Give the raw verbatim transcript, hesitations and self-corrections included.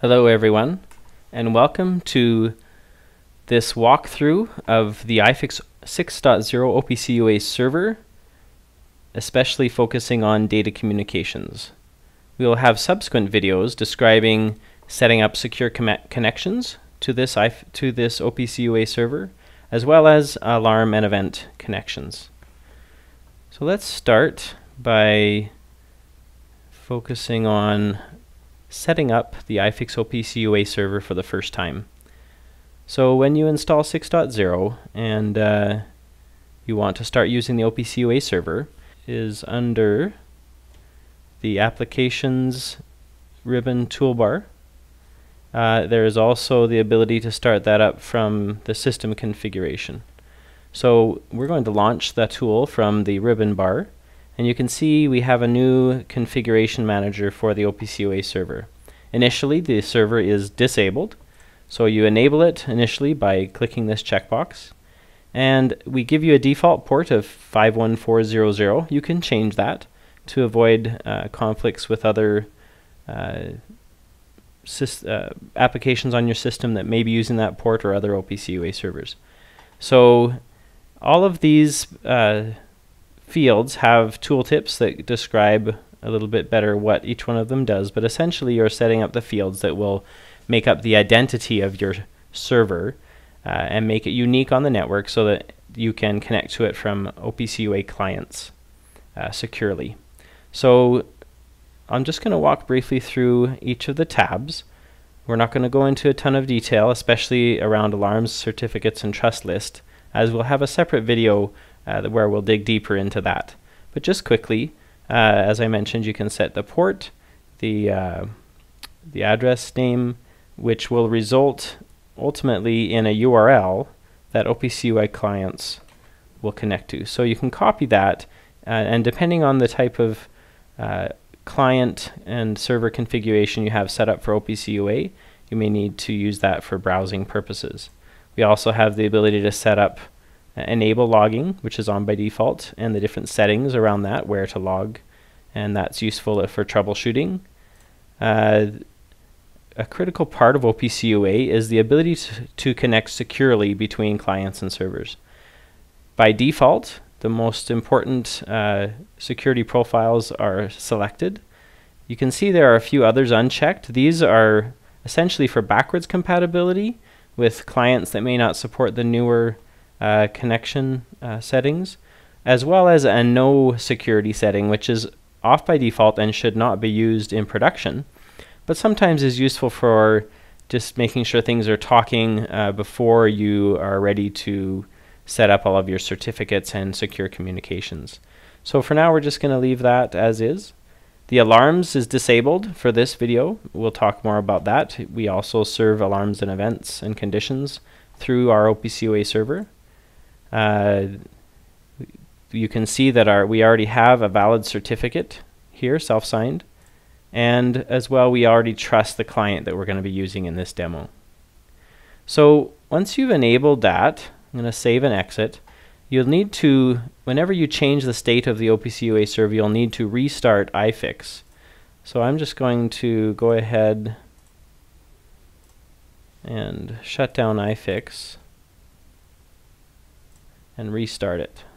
Hello everyone, and welcome to this walkthrough of the iFIX six point zero O P C U A Server, especially focusing on data communications. We will have subsequent videos describing setting up secure connections to this, to this O P C U A server, as well as alarm and event connections. So let's start by focusing on setting up the iFIX O P C U A server for the first time. So when you install six point zero and uh, you want to start using the O P C U A server, is under the Applications ribbon toolbar. Uh, there is also the ability to start that up from the system configuration. So we're going to launch that tool from the ribbon bar, and you can see we have a new configuration manager for the O P C U A server. Initially, the server is disabled, so you enable it initially by clicking this checkbox, and we give you a default port of five one four zero zero. You can change that to avoid uh, conflicts with other uh, uh, applications on your system that may be using that port, or other O P C U A servers. So all of these uh, fields have tooltips that describe a little bit better what each one of them does, but essentially you're setting up the fields that will make up the identity of your server uh, and make it unique on the network so that you can connect to it from O P C U A clients uh, securely. So I'm just going to walk briefly through each of the tabs. We're not going to go into a ton of detail, especially around alarms, certificates, and trust list, as we'll have a separate video uh, where we'll dig deeper into that. But just quickly, uh, as I mentioned, you can set the port, the, uh, the address name, which will result ultimately in a U R L that O P C U A clients will connect to. So you can copy that, uh, and depending on the type of uh, client and server configuration you have set up for O P C U A, you may need to use that for browsing purposes. We also have the ability to set up uh, enable logging, which is on by default, and the different settings around that, where to log, and that's useful for troubleshooting. Uh, a critical part of O P C U A is the ability to, to connect securely between clients and servers. By default, the most important uh, security profiles are selected. You can see there are a few others unchecked. These are essentially for backwards compatibility with clients that may not support the newer uh, connection uh, settings, as well as a no security setting, which is off by default and should not be used in production, but sometimes is useful for just making sure things are talking uh, before you are ready to set up all of your certificates and secure communications. So for now, we're just going to leave that as is. The alarms is disabled for this video. We'll talk more about that. We also serve alarms and events and conditions through our O P C U A server. Uh, you can see that our we already have a valid certificate here, self-signed, and as well we already trust the client that we're going to be using in this demo. So once you've enabled that, I'm going to save and exit. You'll need to, whenever you change the state of the O P C U A server, you'll need to restart iFIX. So I'm just going to go ahead and shut down iFIX and restart it.